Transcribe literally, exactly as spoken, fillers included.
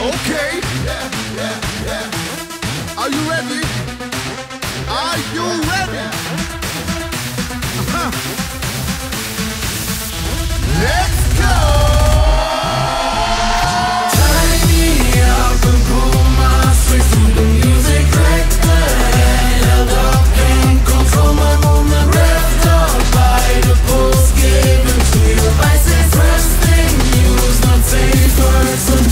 Okay. Yeah, yeah, yeah. Are you ready? Are you ready? Uh-huh. Let's go! Tie me up and pull my strings through the music like that. Held up, can't control my movement. Revved up by the pulse given to your vices. Resting, use not safe words.